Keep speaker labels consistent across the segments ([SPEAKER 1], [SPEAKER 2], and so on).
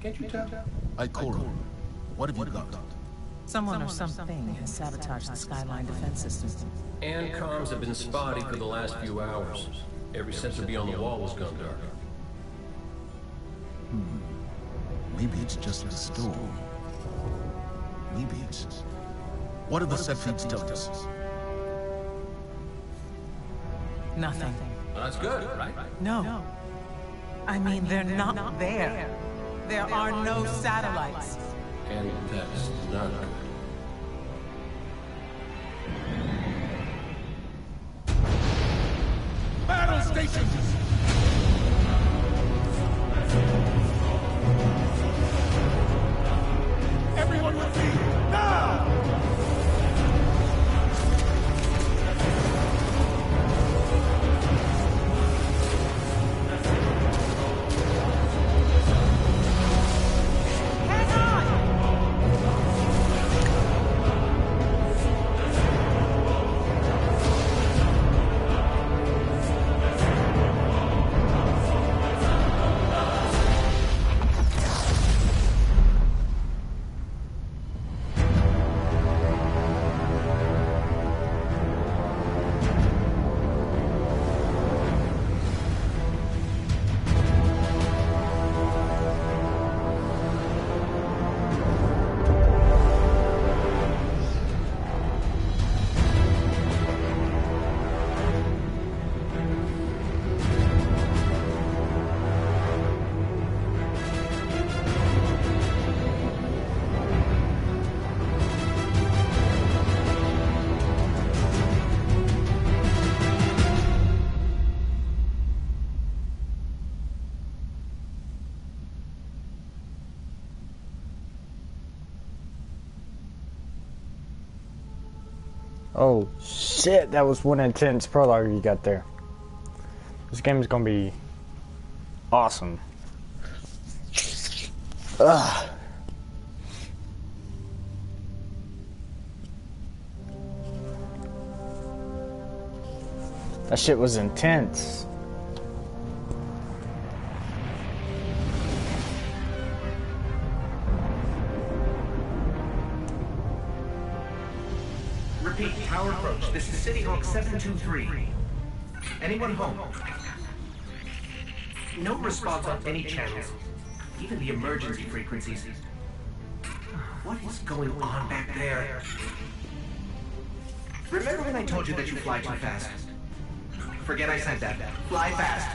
[SPEAKER 1] Can't you tell?
[SPEAKER 2] Ikora, what have you got?
[SPEAKER 3] Someone or something has sabotaged the Skyline defense system.
[SPEAKER 1] And comms have been spotty for the last few hours. Every sensor beyond the wall has gone dark.
[SPEAKER 2] Maybe it's just the storm. Maybe it's... What do the set feeds tell us?
[SPEAKER 3] Nothing.
[SPEAKER 1] Well, that's good, right?
[SPEAKER 3] No. I mean, they're not there. There are no satellites.
[SPEAKER 1] And that's not good.
[SPEAKER 2] Battle stations! Everyone with me, now!
[SPEAKER 4] Oh shit, that was one intense prologue you got there. This game is gonna be awesome. Ugh. That shit was intense.
[SPEAKER 5] Repeat, tower approach. This is City Hawk 723. Anyone home? No response on any channels, even the emergency frequencies. What is going on back there? Remember when I told you that you fly too fast? Forget I said that. Fly fast.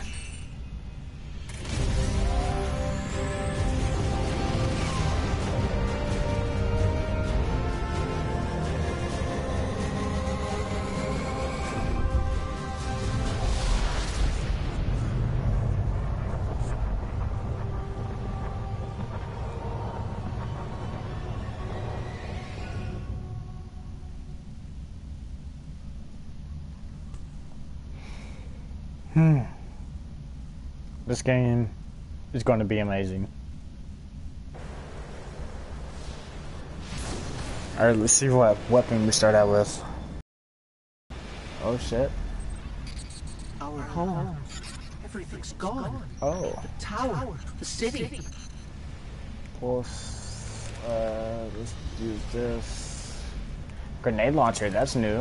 [SPEAKER 4] This game is going to be amazing. Alright, let's see what weapon we start out with. Oh shit.
[SPEAKER 5] Our home. Everything's gone.
[SPEAKER 4] Oh.
[SPEAKER 5] The tower. The city.
[SPEAKER 4] Let's use this. Grenade launcher, that's new.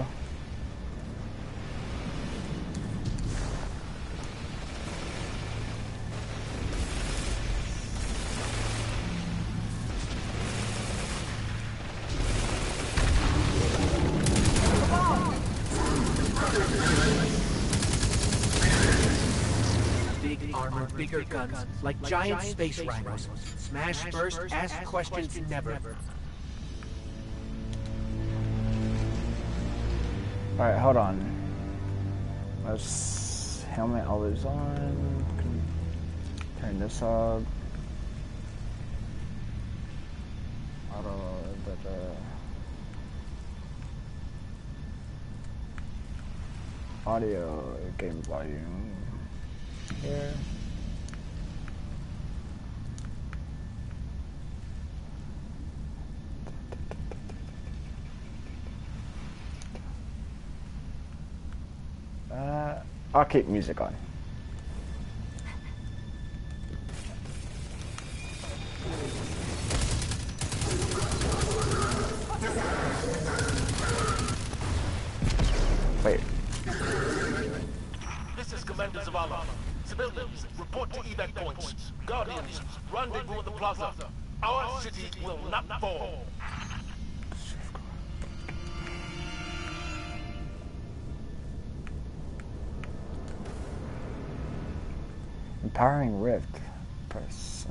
[SPEAKER 5] Bigger guns, like giant space rhinos. Smash first, ask questions never.
[SPEAKER 4] Alright, hold on. Let's helmet always on. Turn this up. Audio game volume here. I'll keep music on. Wait.
[SPEAKER 6] This is Commander Zavala. Civilians, report to evac points. Guardians, rendezvous at the plaza. Our city will not fall.
[SPEAKER 4] Empowering Rift. Press.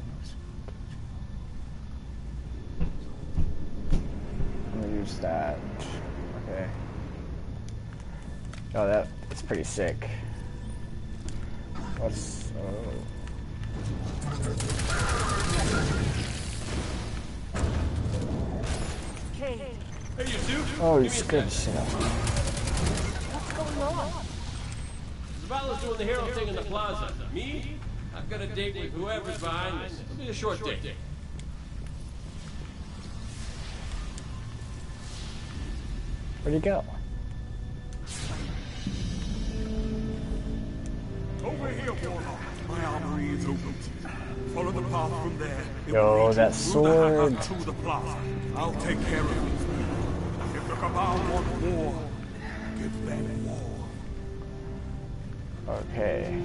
[SPEAKER 4] I'm gonna use that. Okay. Oh, that's pretty sick. What's...
[SPEAKER 1] Hey, you two.
[SPEAKER 4] Oh, he's good shit.
[SPEAKER 1] Zavala's doing the hero thing in the plaza. Me? I've got a date with whoever's behind this. It'll be a short date.
[SPEAKER 4] Where'd he go?
[SPEAKER 7] Over here, Warlock. My armory is open. Follow the path from there. It
[SPEAKER 4] Yo,
[SPEAKER 7] will lead
[SPEAKER 4] that
[SPEAKER 7] you through the
[SPEAKER 4] sword.
[SPEAKER 7] hangar to the plaza. I'll take care of it. If the Cabal want war, give them war.
[SPEAKER 4] Okay.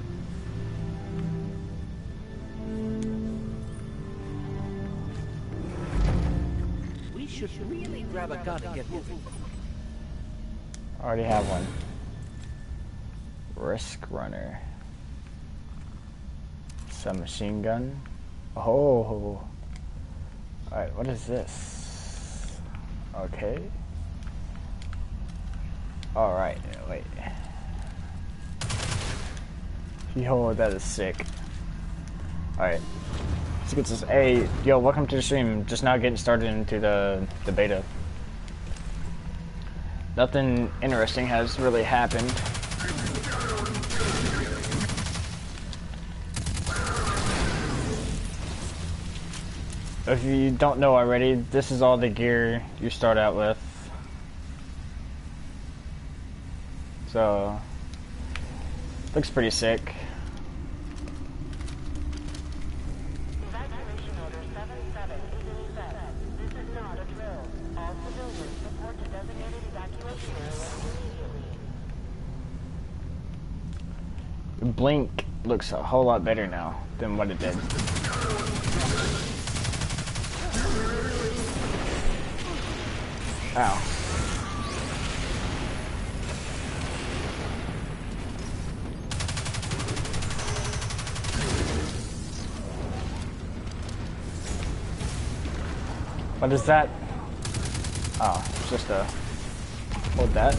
[SPEAKER 5] We should really grab a gun and get moving.
[SPEAKER 4] Already have one. Risk Runner. Submachine gun. Oh. Alright, what is this? Okay. Alright, wait. Yo, that is sick. Alright. Let's get this. Hey, yo, welcome to the stream. Just now getting started into the beta. Nothing interesting has really happened. If you don't know already, this is all the gear you start out with. So, looks pretty sick.
[SPEAKER 8] Evacuation order 77 is in effect. This is not a drill. All civilians report to designated evacuation areas immediately.
[SPEAKER 4] Blink looks a whole lot better now than what it did. Ow. What is that? Oh, it's just a... Hold that.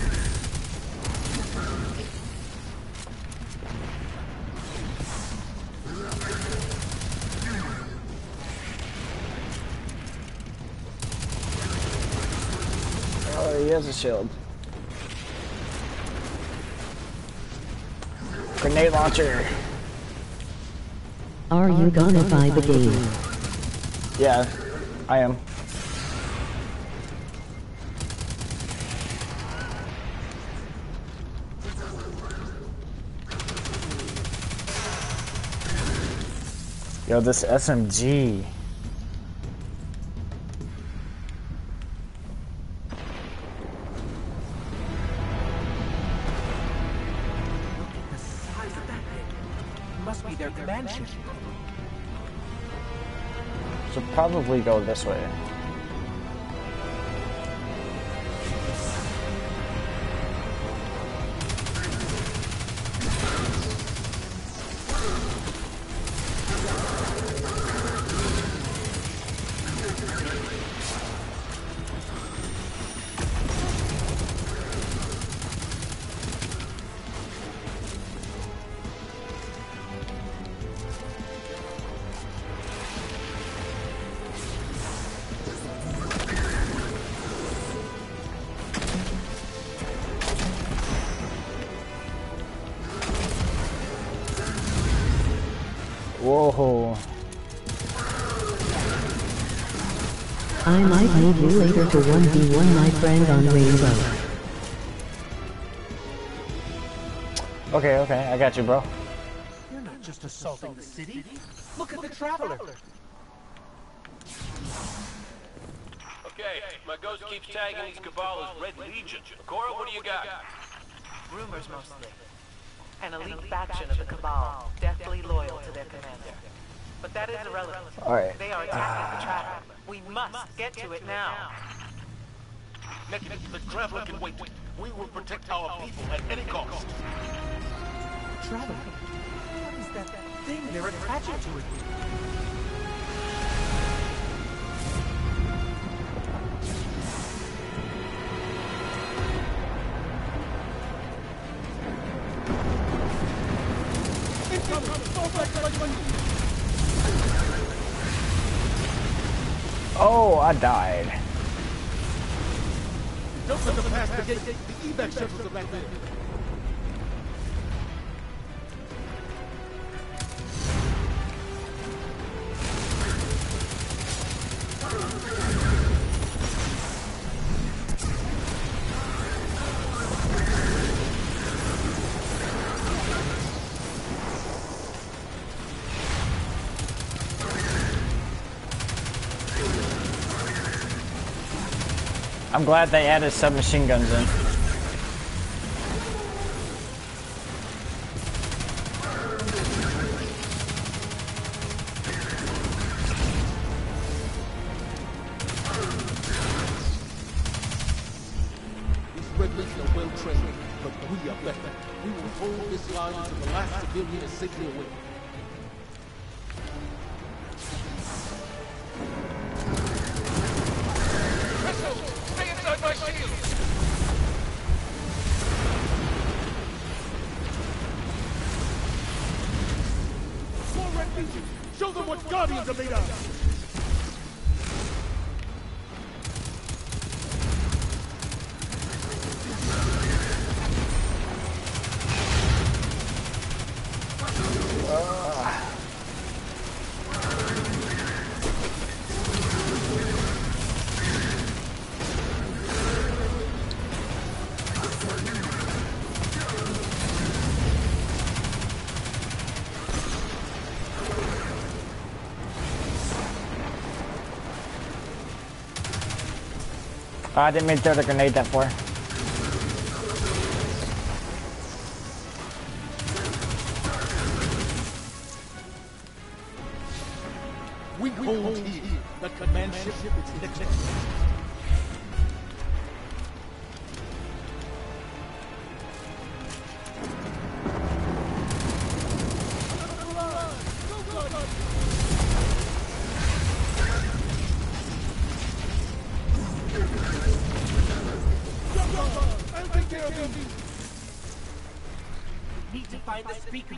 [SPEAKER 4] Oh, he has a shield. Grenade launcher.
[SPEAKER 9] Are you gonna buy the game?
[SPEAKER 4] Yeah, I am. Yo, this SMG.
[SPEAKER 5] The size of that thing. Must be their command ship.
[SPEAKER 4] Should probably go this way. Whoa.
[SPEAKER 9] I might need you later to 1v1 my friend on Rainbow.
[SPEAKER 4] Okay, I got you, bro.
[SPEAKER 5] You're not just assaulting the city. Look at the Traveler.
[SPEAKER 1] Okay, my ghost keeps tagging these Cabal as Red Legion. Cora, what do you got?
[SPEAKER 3] Rumors mostly. An elite faction of the Cabal, deathly loyal to their commander. But that is irrelevant.
[SPEAKER 4] Alright.
[SPEAKER 3] They are attacking the Traveler. We must get to it now.
[SPEAKER 6] Naked, the Traveler can wait. We will protect our people at any cost.
[SPEAKER 5] Traveler? What is that thing they're attaching to it?
[SPEAKER 4] Oh, I died.
[SPEAKER 7] Don't let them pass the gate. The evac shuttles are back there.
[SPEAKER 4] I'm glad they added submachine guns in.
[SPEAKER 7] These Red Legion are well trained, but we are better. We will hold this line until the last civilian is safely away.
[SPEAKER 6] Stay inside my shield!
[SPEAKER 7] More Red Legion! Show them what Guardians are made of!
[SPEAKER 4] I didn't mean to throw the grenade that far.
[SPEAKER 7] We hold here. The command ship is next. I'll take care of him.
[SPEAKER 5] Need to find the speaker.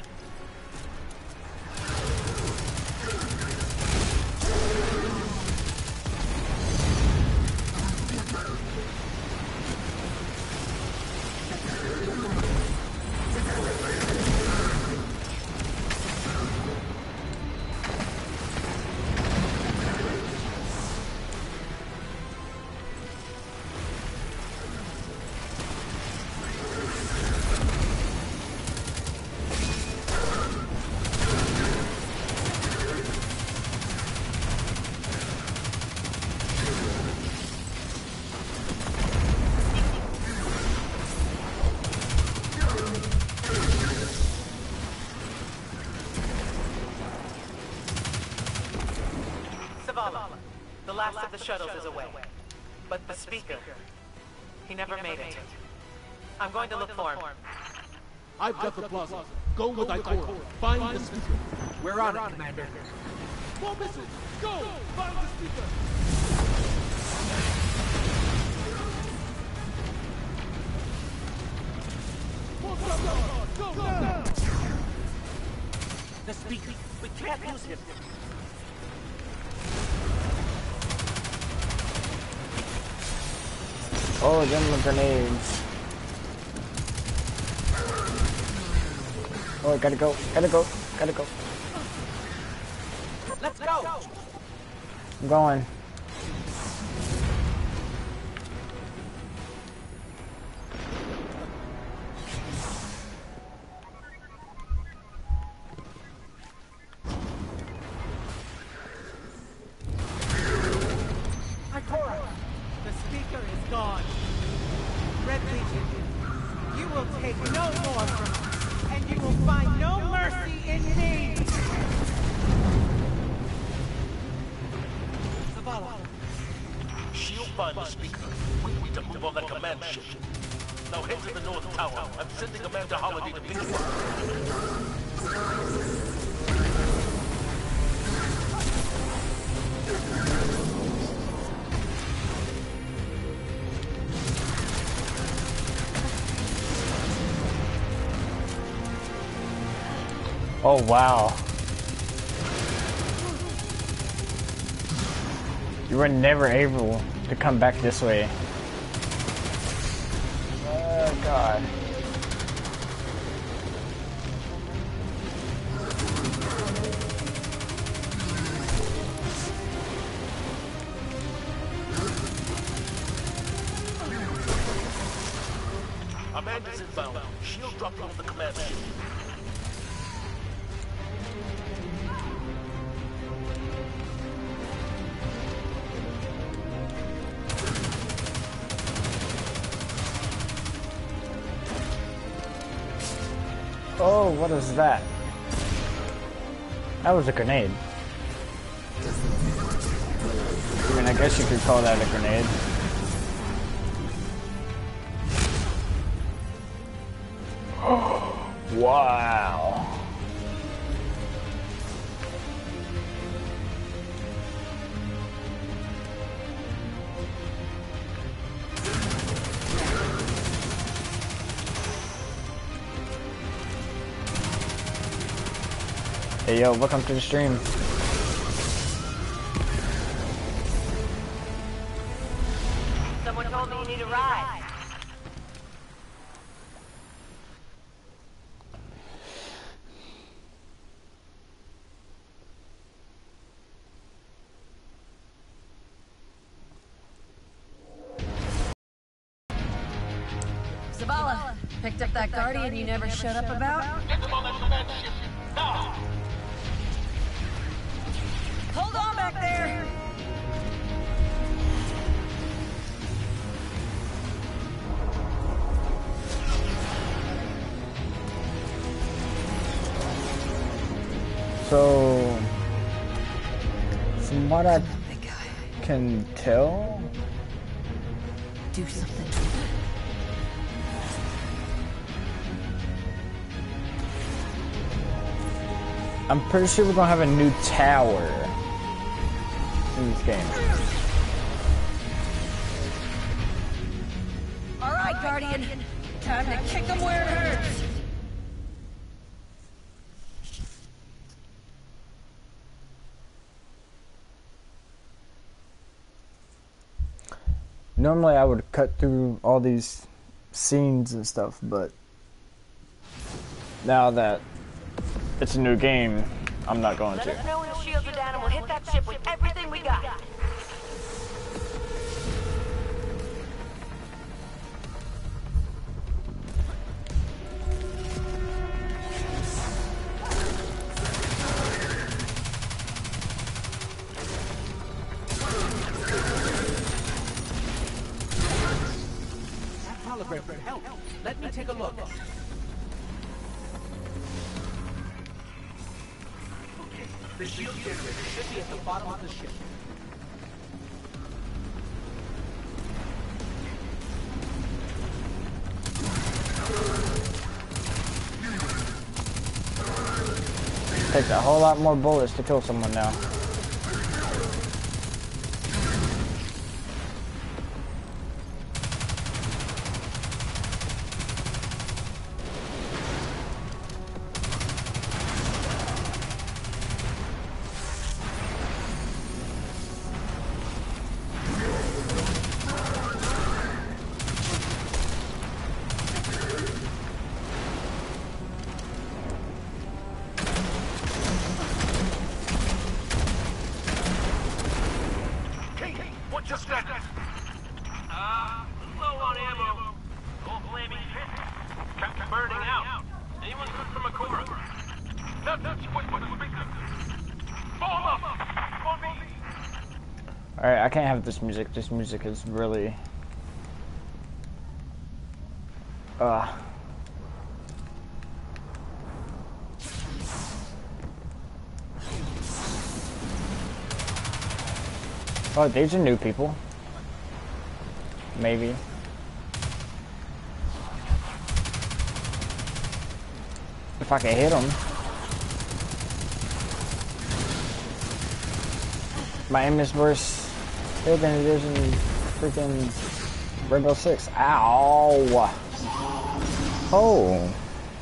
[SPEAKER 3] The last of the shuttles is away. But the speaker, he never made it. I'm going to look for him.
[SPEAKER 7] I've got the plaza. Go with Ikora. Find the speaker.
[SPEAKER 5] We're on it, Commander.
[SPEAKER 7] More missiles. Go. Find the speaker. More Guardians. Go now.
[SPEAKER 5] The speaker. We can't lose him.
[SPEAKER 4] Oh, them grenades. Oh, gotta go, gotta go, gotta go.
[SPEAKER 5] Let's go!
[SPEAKER 4] I'm going.
[SPEAKER 5] Ikora!
[SPEAKER 6] find the speaker. We need to move on that command ship. Now head to the North Tower. I'm sending Amanda Holiday to pick you up.
[SPEAKER 4] Oh wow. You were never able to come back this way. Oh god.
[SPEAKER 6] Amanda's inbound. Shield dropping on the command ship.
[SPEAKER 4] Oh, what is that? That was a grenade. I mean, I guess you could call that a grenade. Wow. Hey yo, welcome to the stream.
[SPEAKER 8] Someone told me you need a ride.
[SPEAKER 10] Zavala, picked up that Guardian you never shut up about?
[SPEAKER 6] Get them on that command ship. Now!
[SPEAKER 10] Hold on back there!
[SPEAKER 4] So, from what I can tell,
[SPEAKER 10] Do something.
[SPEAKER 4] I'm pretty sure we're gonna have a new tower in this game.
[SPEAKER 10] All right, Guardian. Time to kick them where it hurts.
[SPEAKER 4] Normally I would cut through all these scenes and stuff, but now that it's a new game, I'm not going
[SPEAKER 8] Let
[SPEAKER 4] to.
[SPEAKER 8] us know when the shields are down and we'll hit that ship with everything we got.
[SPEAKER 5] That hologram could help. Let me take a look. Okay, the shield generator should be at the bottom of the ship.
[SPEAKER 4] Takes a whole lot more bullets to kill someone now.
[SPEAKER 6] What's your status?
[SPEAKER 11] Low on ammo. Full flaming pit. Kept burning out. Anyone good from Makura?
[SPEAKER 6] That's what speaker. Form up! For me!
[SPEAKER 4] Alright, I can't have this music. This music is really... Oh, these are new people. maybe. If I can hit him. My aim is worse here than it is in freaking Rainbow Six. Ow! Oh!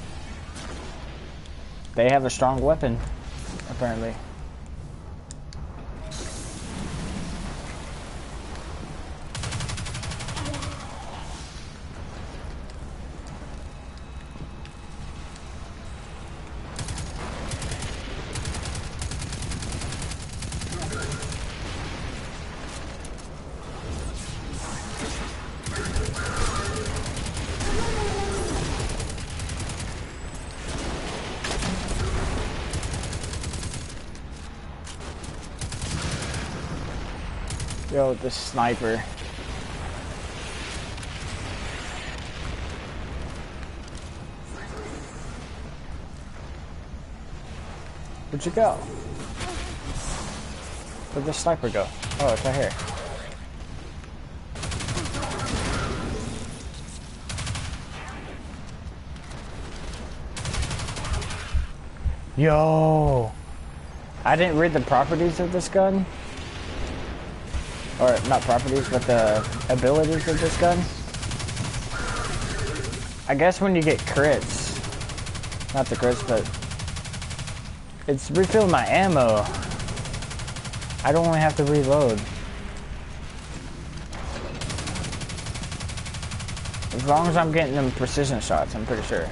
[SPEAKER 4] They have a strong weapon, apparently. Yo, the sniper. Where'd you go? Where'd the sniper go? Oh, it's right here. Yo! I didn't read the properties of this gun. Or, not properties, but the abilities of this gun. I guess when you get crits, not the crits, but it's refilled my ammo. I don't only have to reload. As long as I'm getting them precision shots, I'm pretty sure.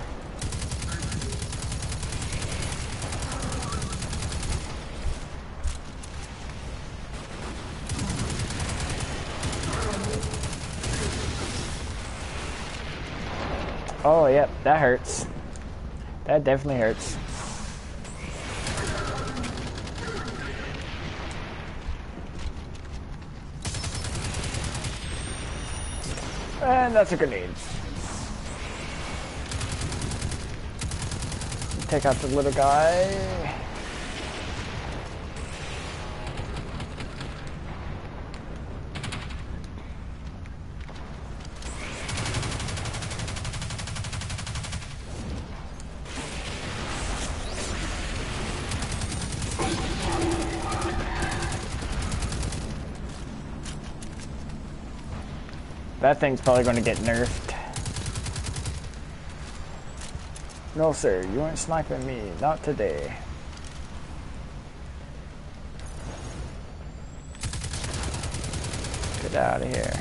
[SPEAKER 4] Oh, yep, that hurts. That definitely hurts. And that's a grenade. Take out the little guy. That thing's probably going to get nerfed. No, sir, you ain't sniping me. Not today. Get out of here.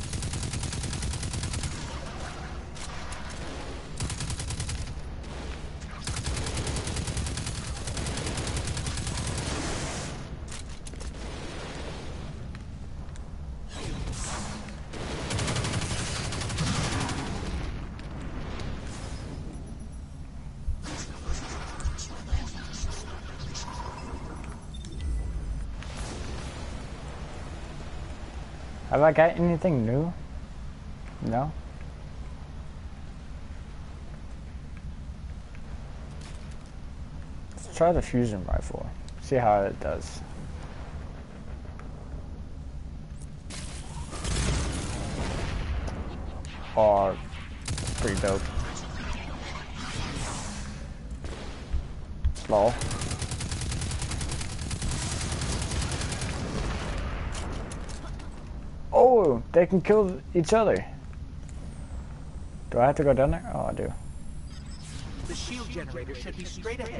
[SPEAKER 4] Have I got anything new? No? Let's try the fusion rifle. See how it does. Oh, it's pretty dope. Lol. Oh, they can kill each other. Do I have to go down there? Oh, I do.
[SPEAKER 5] The shield generator should be straight ahead.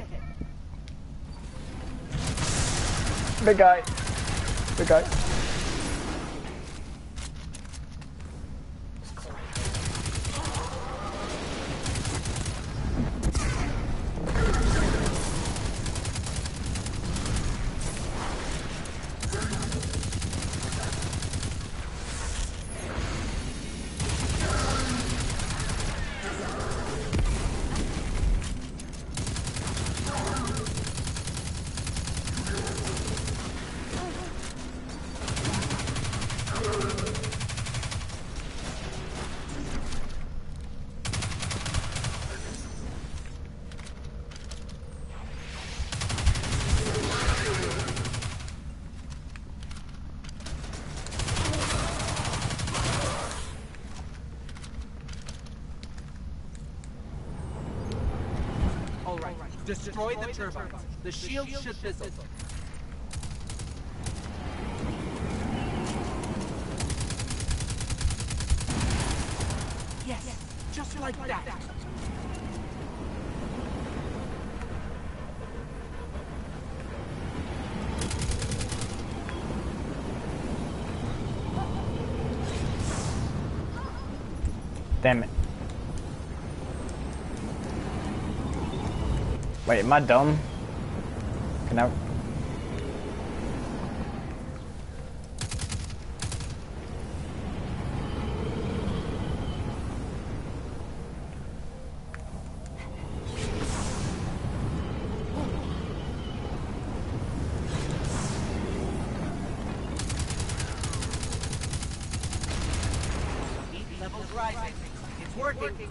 [SPEAKER 4] Big guy. Big guy.
[SPEAKER 12] Destroy the turbines. The shield should fizzle. Yes, just like that.
[SPEAKER 4] Damn it. Wait, am I dumb? Can I...
[SPEAKER 12] Heat levels rising. It's working.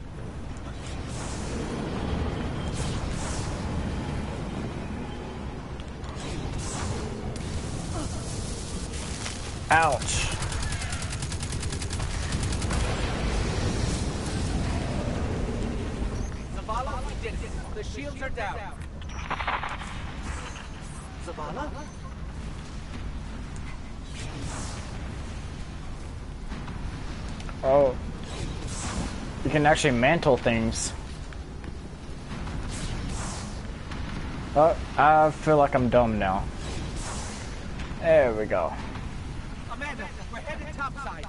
[SPEAKER 4] Ouch.
[SPEAKER 12] Zavala, we did it. The shields are down. Zavala?
[SPEAKER 4] Oh. You can actually mantle things. Oh, I feel like I'm dumb now. There we go.
[SPEAKER 12] Amanda, we're headed topside.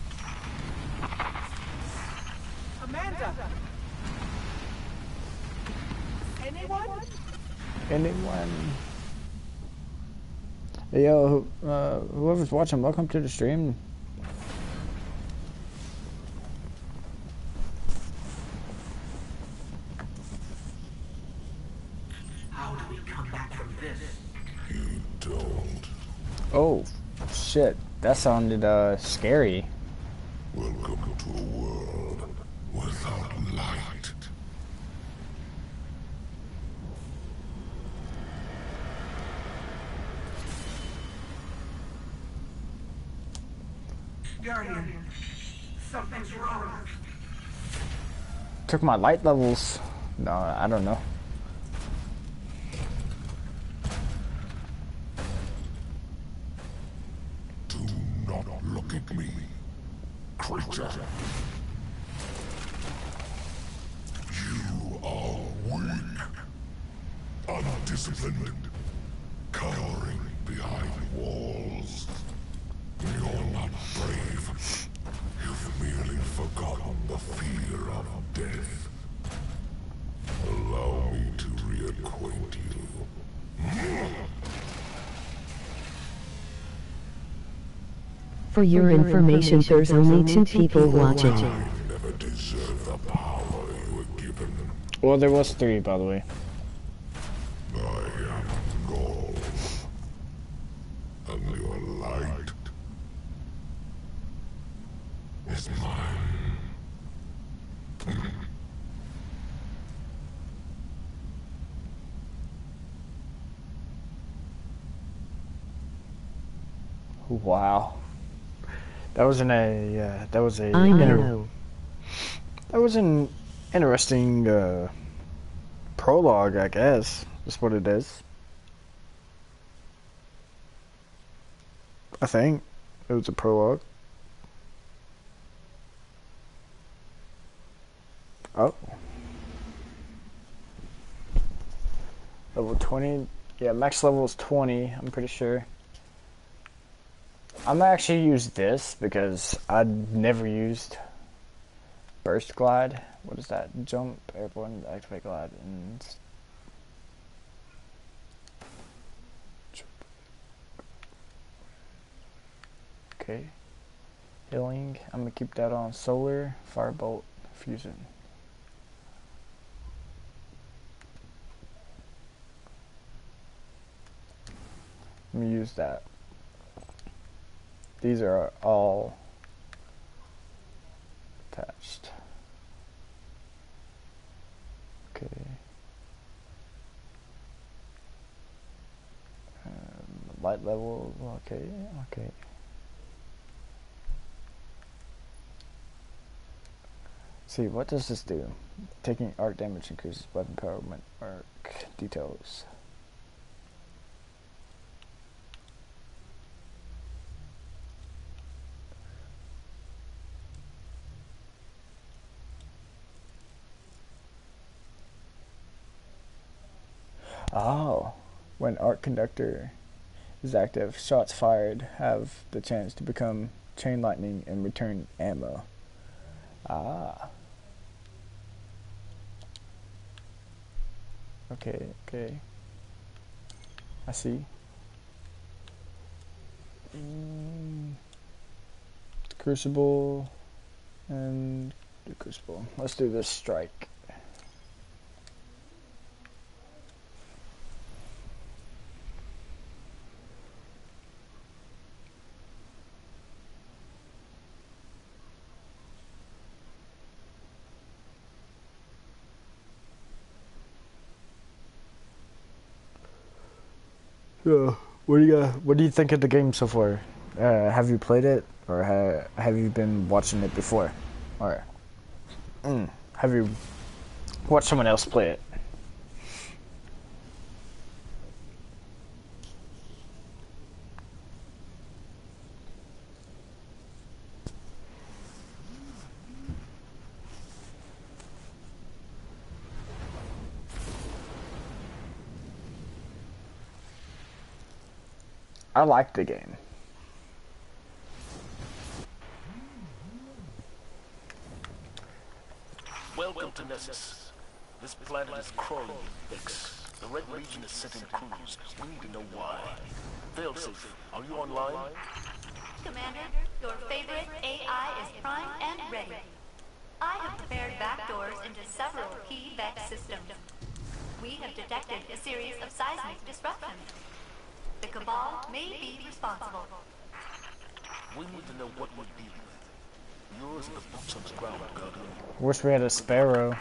[SPEAKER 12] Amanda! Anyone?
[SPEAKER 4] Anyone? Hey, yo, whoever's watching, welcome to the stream.
[SPEAKER 5] How do we come back from this?
[SPEAKER 7] You don't.
[SPEAKER 4] Oh, shit. That sounded, scary.
[SPEAKER 7] Welcome to a world without light.
[SPEAKER 5] Guardian, something's wrong.
[SPEAKER 4] Took my light levels. No, I don't know.
[SPEAKER 7] Do not look at me, creature. You are weak, undisciplined, cowering behind walls. You're not brave. You've merely forgotten the fear of death. Allow me to reacquaint you.
[SPEAKER 9] For your information, there's only 2 people watching.
[SPEAKER 7] I never deserved the power you were given.
[SPEAKER 4] Well, there was 3, by the way.
[SPEAKER 7] I am Gaul. And your light is mine.
[SPEAKER 4] Wow. That was
[SPEAKER 9] I know.
[SPEAKER 4] That was an interesting, prologue, I guess. That's what it is. I think it was a prologue. Oh. Level 20. Yeah, max level is 20, I'm pretty sure. I'm gonna actually use this because I'd never used Burst Glide. What is that? Jump, airborne, activate glide, and... Okay. Healing. I'm gonna keep that on solar, firebolt, fusion. Let me use that. These are all attached. Okay. Light level, okay, okay. See, what does this do? Taking arc damage increases weapon power when arc details. Oh, when arc conductor is active, shots fired have the chance to become chain lightning and return ammo. Ah. Okay, okay. I see. Crucible and the crucible. Let's do this strike. Yeah. What do you think of the game so far? Have you played it, or have you been watching it before, or have you watched someone else play it? I like the game.
[SPEAKER 6] Welcome to Nessus. This planet is crawling with Vex. The Red Legion is sending crews. We need to know why. Failsafe, are you online?
[SPEAKER 13] Commander, your favorite AI is primed and ready. I have prepared backdoors into several key Vex systems. We have detected a series of seismic disruptions. The Cabal may be responsible.
[SPEAKER 6] We need to know what we're dealing with. Yours are the boots on the ground, Guardian.
[SPEAKER 4] Wish we had a Sparrow.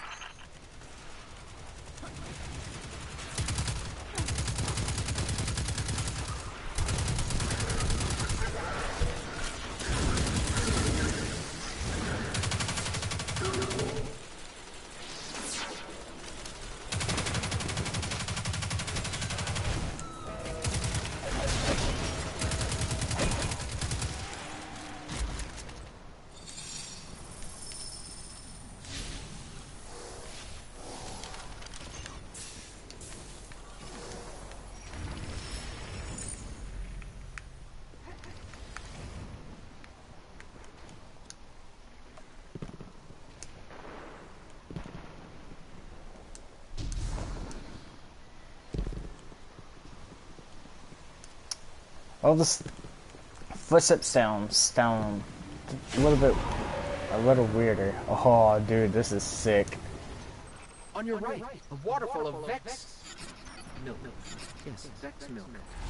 [SPEAKER 4] All this footstep sounds a little weirder. Oh, dude, this is sick.
[SPEAKER 5] On your right, a waterfall of Vex. Milk. Yes, Vex milk.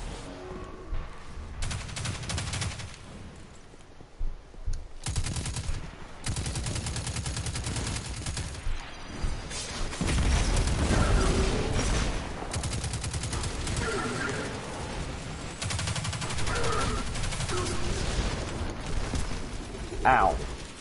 [SPEAKER 4] Ow.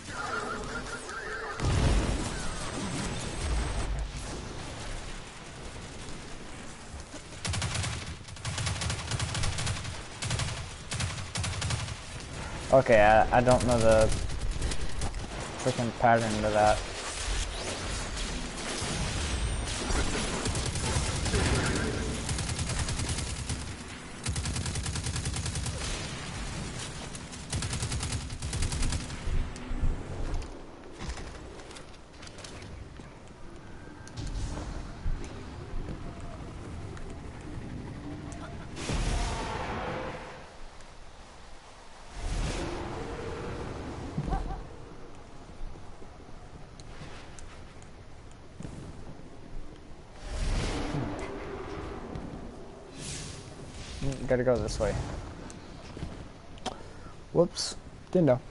[SPEAKER 4] Okay, I don't know the freaking pattern to that. Gotta go this way. Whoops. Didn't know.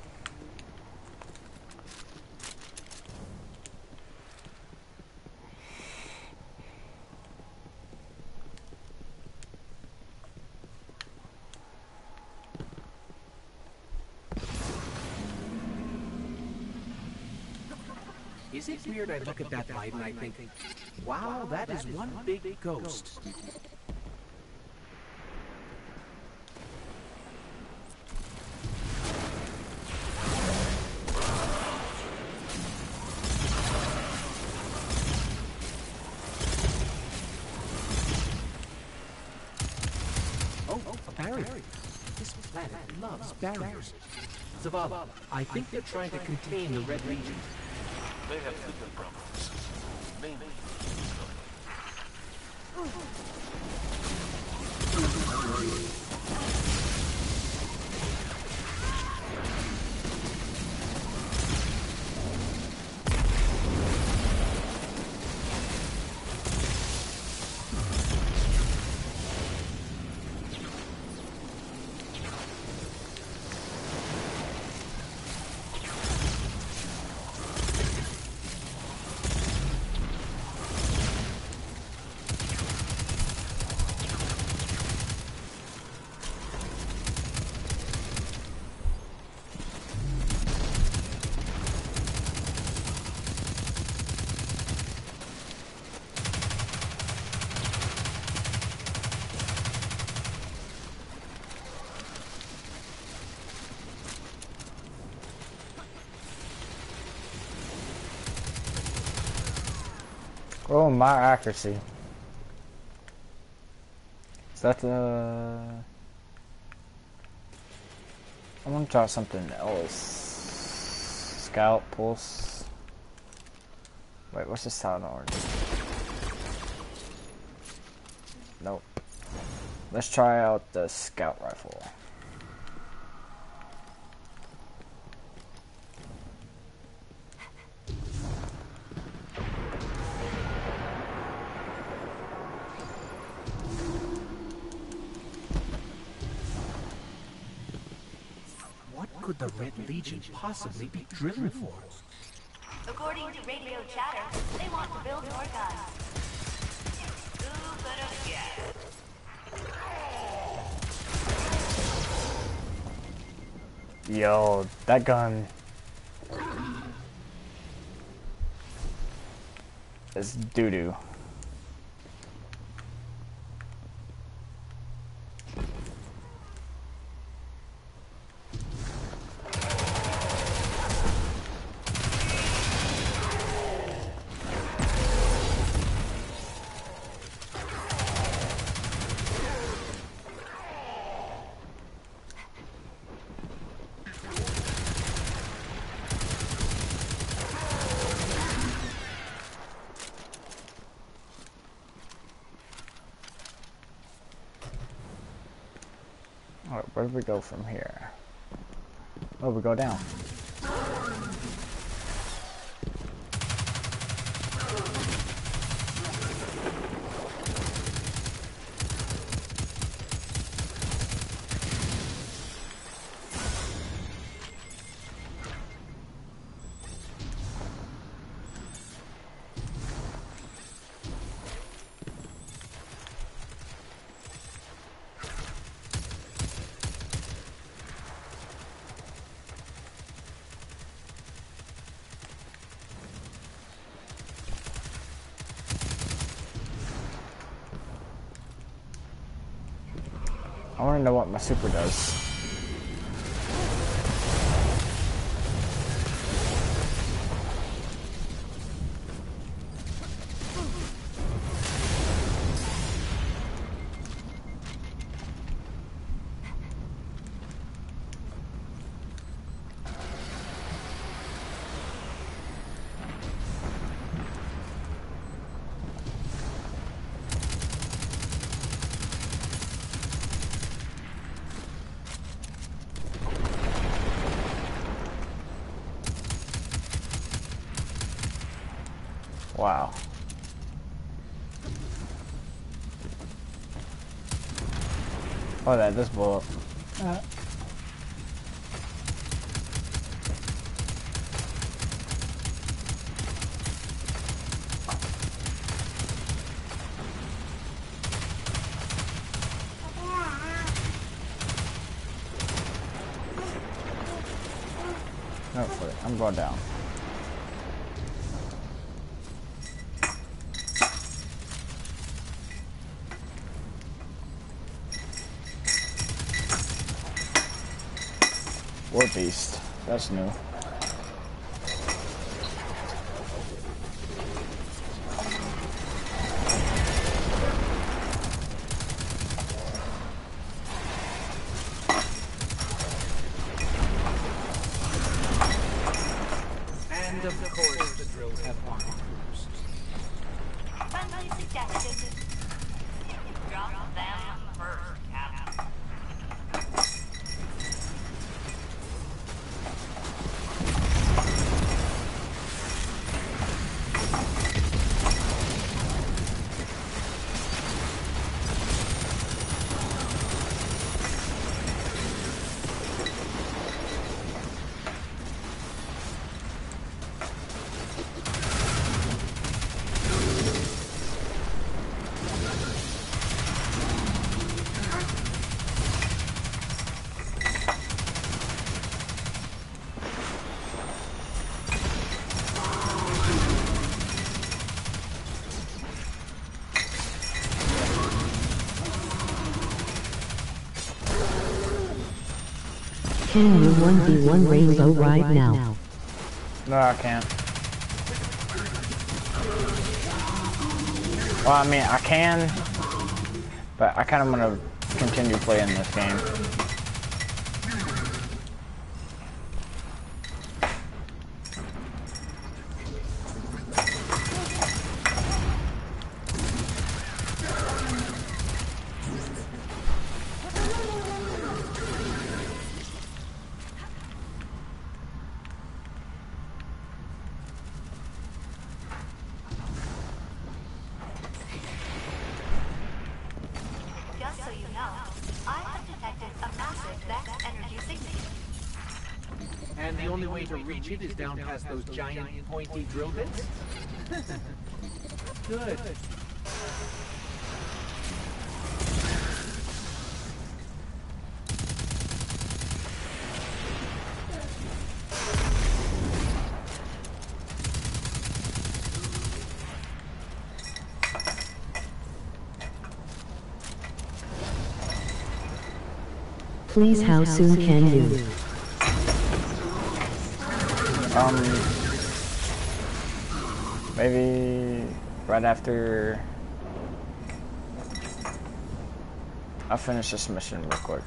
[SPEAKER 5] Is it weird I look at that light and I think, wow, that is one big ghost? Oh, a barrier. This planet loves barriers. Zavala, I think they're trying to contain the Red Legion.
[SPEAKER 6] They have bigger problems. Mainly.
[SPEAKER 4] Oh, my accuracy. Is that the... I want to try something else. Scout, pulse. Wait, what's the sound orange? Nope. Let's try out the scout rifle.
[SPEAKER 5] What could the Red Legion possibly be drilling for?
[SPEAKER 13] According to radio chatter, they want to build more guns. Who could have guessed?
[SPEAKER 4] Yo, that gun is doo-doo. Alright, where do we go from here? Oh, we go down. I want to know what my super does. Wow. Oh, that does blow up. No, I'm going down. War Beast. That's new.
[SPEAKER 5] And of course, the drills have armed crews.
[SPEAKER 13] Friendly suggestion. Drop them first, Captain.
[SPEAKER 9] Can you 1v1 Rainbow right now?
[SPEAKER 4] No, I can't. Well, I mean, I can, but I kind of want to continue playing this game.
[SPEAKER 13] Just so you know, I have detected a massive Vex energy signature.
[SPEAKER 5] And the only way to reach it is down past those giant, pointy drill bits? Good.
[SPEAKER 9] Please, how soon can you?
[SPEAKER 4] Maybe right after I'll finish this mission real quick.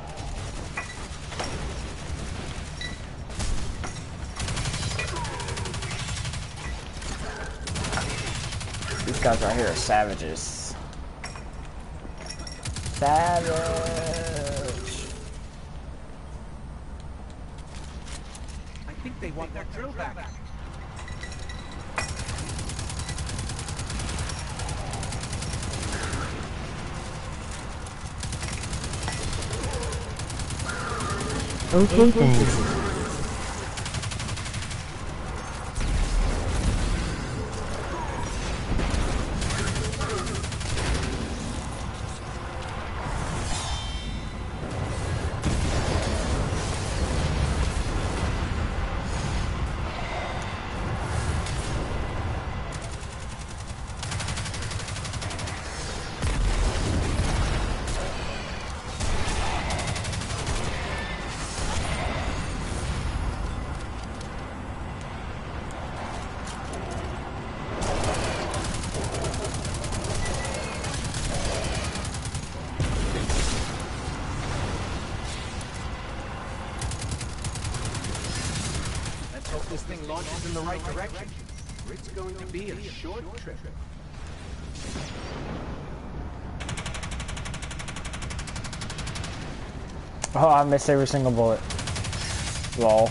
[SPEAKER 4] These guys right here are savages. Savage.
[SPEAKER 5] I think they want their drill back.
[SPEAKER 9] Okay, thanks.
[SPEAKER 5] Hope this thing launches in the right direction. It's going to be a short trip.
[SPEAKER 4] Oh, I missed every single bullet. Lol.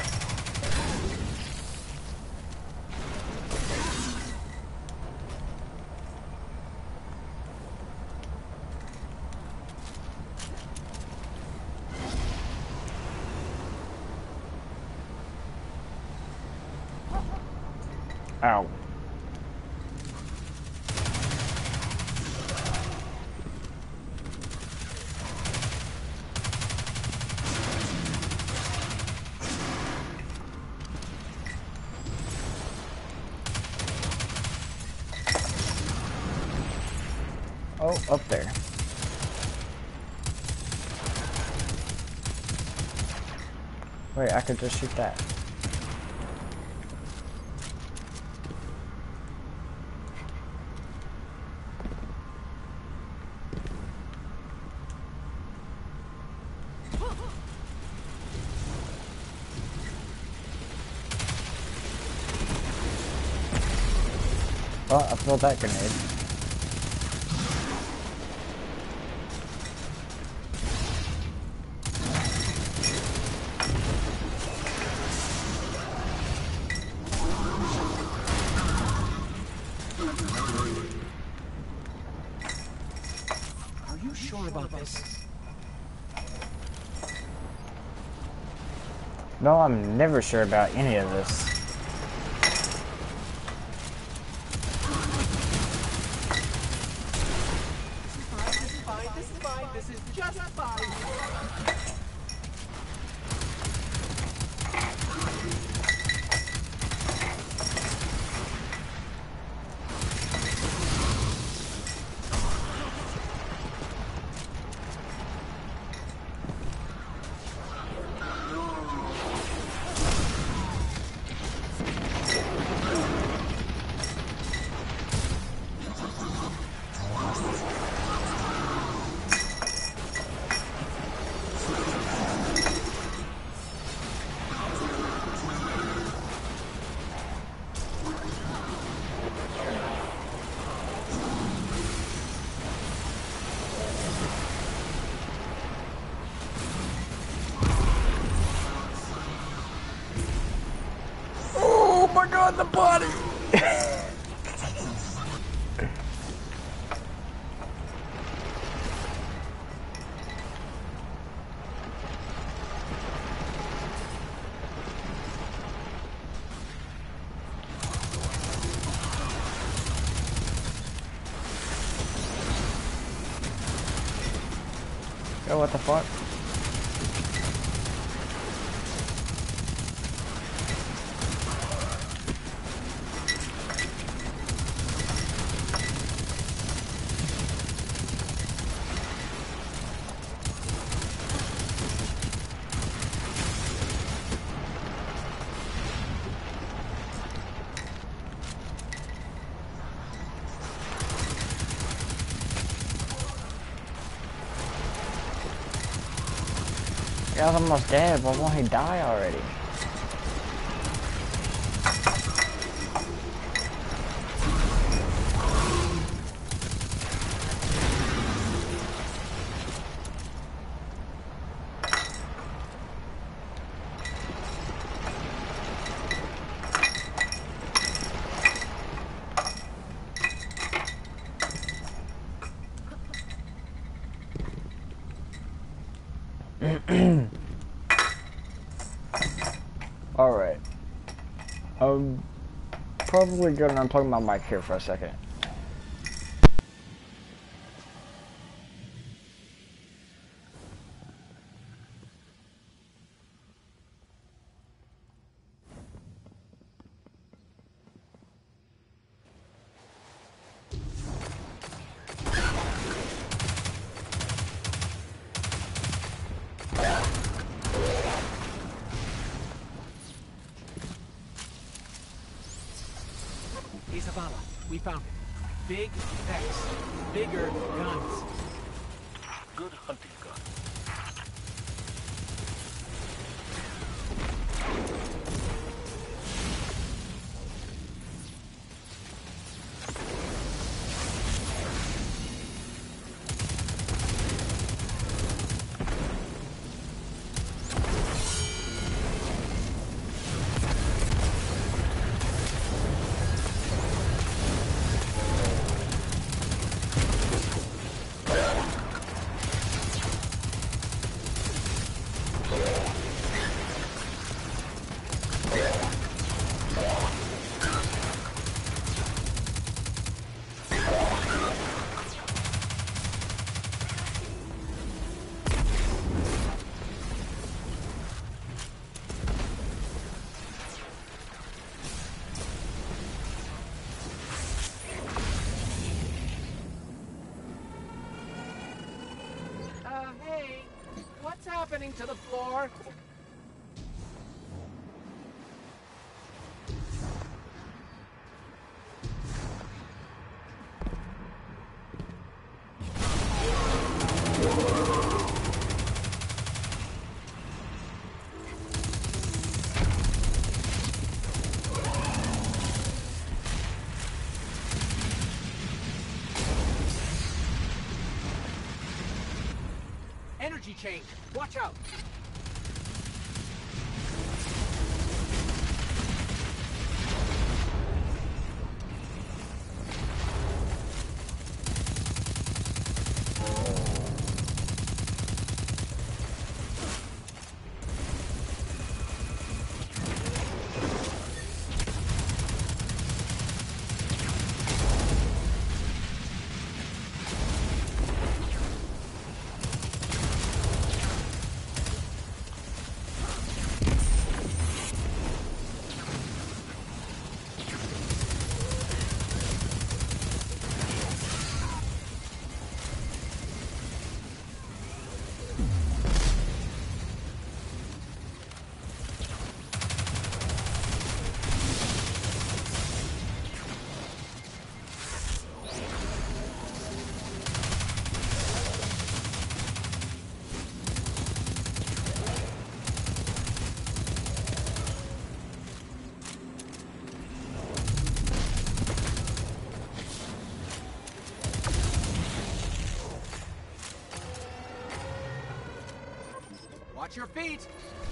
[SPEAKER 4] Ow. Oh, up there. Wait, I could just shoot that. Oh, I filled that grenade.
[SPEAKER 5] Are you sure about this?
[SPEAKER 4] No, I'm never sure about any of this.
[SPEAKER 12] This is just fine.
[SPEAKER 4] Oh my god, the body! Yo, what the fuck? I was almost dead, but won't he die already? Alright. Probably gonna unplug my mic here for a second.
[SPEAKER 5] Zavala, we found it. Big Vex. Bigger guns.
[SPEAKER 6] Good hunting gun.
[SPEAKER 12] Hey, what's happening to the floor?
[SPEAKER 5] daisy chain. Watch out! Watch your feet!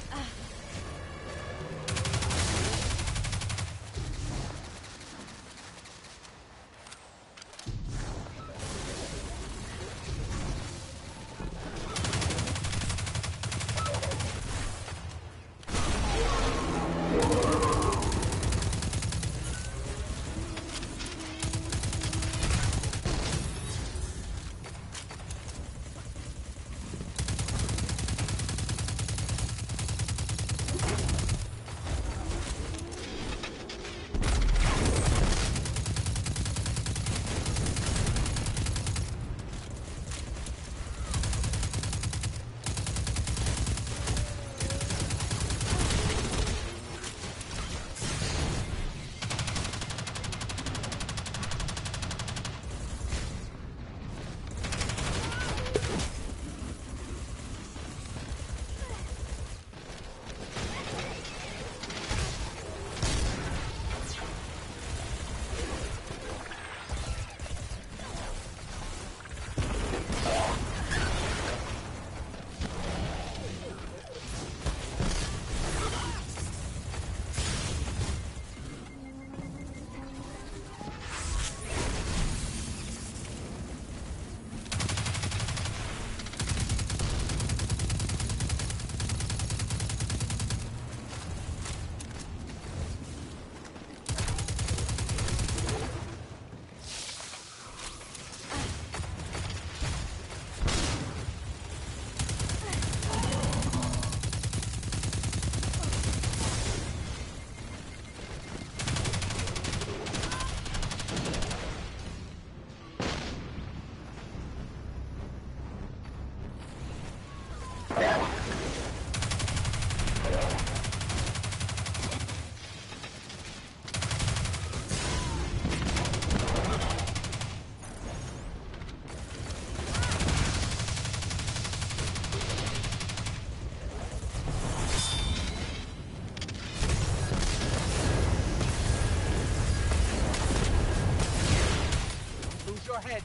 [SPEAKER 5] Your head.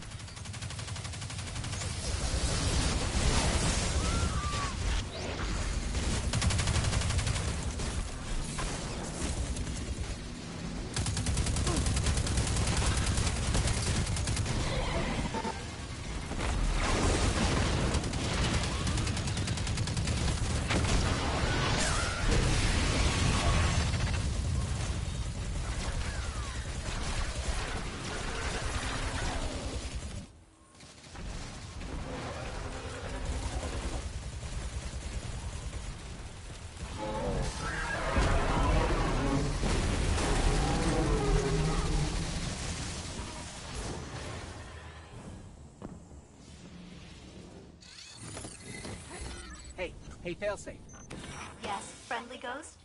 [SPEAKER 5] Hey, Failsafe.
[SPEAKER 13] Yes, friendly ghost?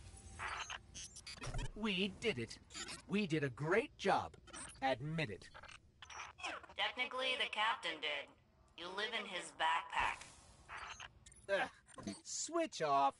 [SPEAKER 5] We did it. We did a great job. Admit it.
[SPEAKER 13] Technically, the captain did. You live in his backpack.
[SPEAKER 5] Ugh. Switch off.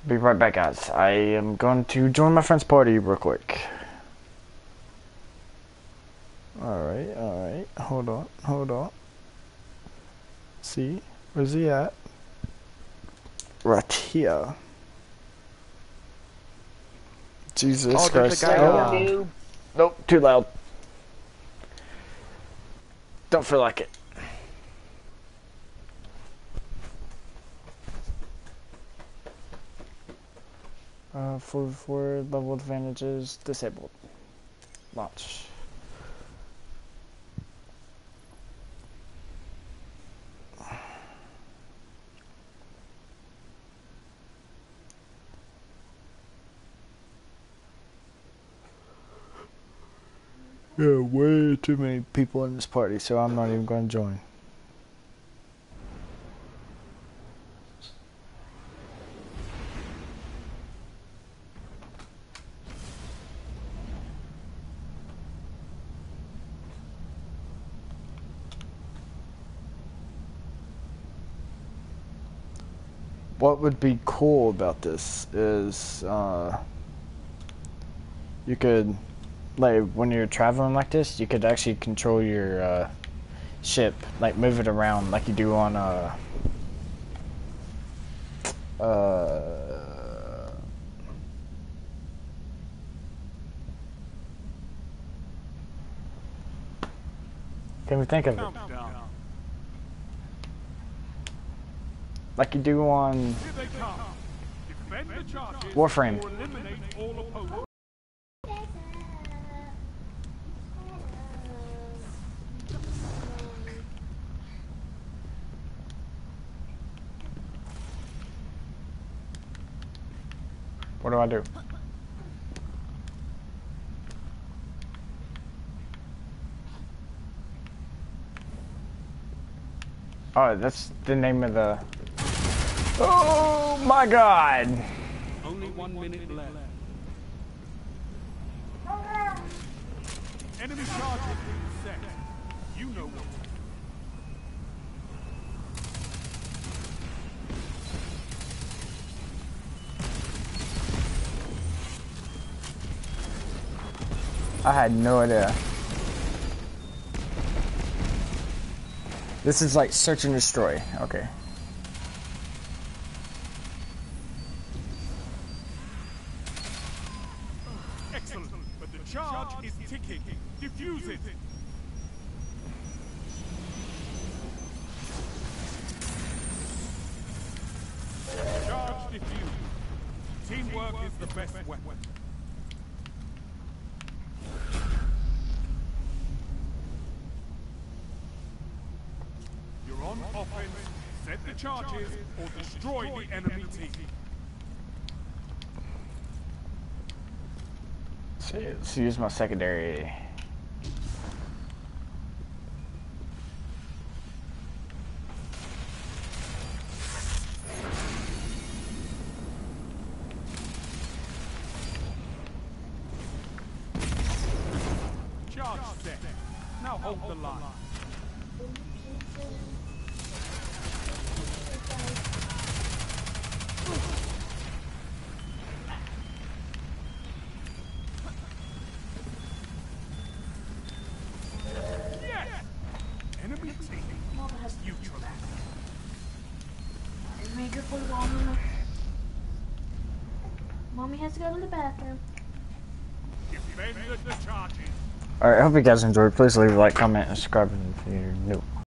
[SPEAKER 4] Be right back, guys. I am going to join my friend's party real quick. Alright. Hold on. See? Where's he at? Right here. Jesus Christ. Oh. Nope, too loud. Don't feel like it. For level advantages disabled. Launch. There are way too many people in this party, so I'm not even going to join. What would be cool about this is you could, like, when you're traveling like this, you could actually control your ship, like move it around like you do on can we think of it? Like you do on Warframe. What do I do? Oh, that's the name of the... Oh my God!
[SPEAKER 7] Only 1 minute left. Enemy charges set. You know what.
[SPEAKER 4] I had no idea. This is like search and destroy. Okay.
[SPEAKER 7] Excellent, but the charge is ticking. Defuse it. Charge defused. Teamwork is the best weapon. You're on offense. Set the charges or destroy the enemy team.
[SPEAKER 4] Let's use my secondary.
[SPEAKER 7] Charge set. Now hold the line. Yes! Enemy team neutralized.
[SPEAKER 14] Major for the wall. Mommy has to go to the bathroom.
[SPEAKER 7] Defend the charges.
[SPEAKER 4] Alright, I hope you guys enjoyed. Please leave a like, comment, and subscribe if you're new.